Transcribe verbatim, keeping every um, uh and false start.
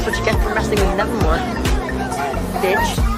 what you get for messing with Nevermore, bitch.